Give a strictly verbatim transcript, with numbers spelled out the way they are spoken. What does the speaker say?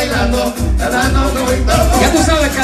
bailando, la, la, no, no, no. Ya tú sabes que